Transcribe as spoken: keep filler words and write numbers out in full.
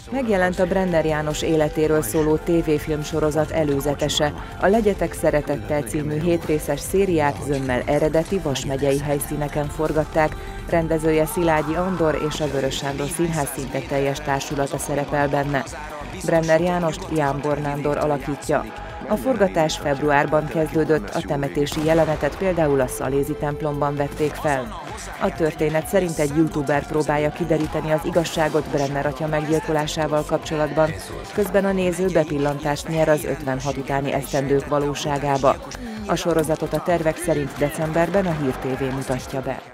Megjelent a Brenner János életéről szóló tévéfilm sorozat előzetese. A Legyetek szeretettel című hétrészes szériát zömmel eredeti Vas megyei helyszíneken forgatták, rendezője Szilágyi Andor és a Vörös Sándor Színház szinte teljes társulata szerepel benne. Brenner Jánost Jánbor Nándor alakítja. A forgatás februárban kezdődött, a temetési jelenetet például a Szalézi templomban vették fel. A történet szerint egy youtuber próbálja kideríteni az igazságot Brenner atya meggyilkolásával kapcsolatban, közben a néző bepillantást nyer az ötvenhat utáni esztendők valóságába. A sorozatot a tervek szerint decemberben a Hír té vé mutatja be.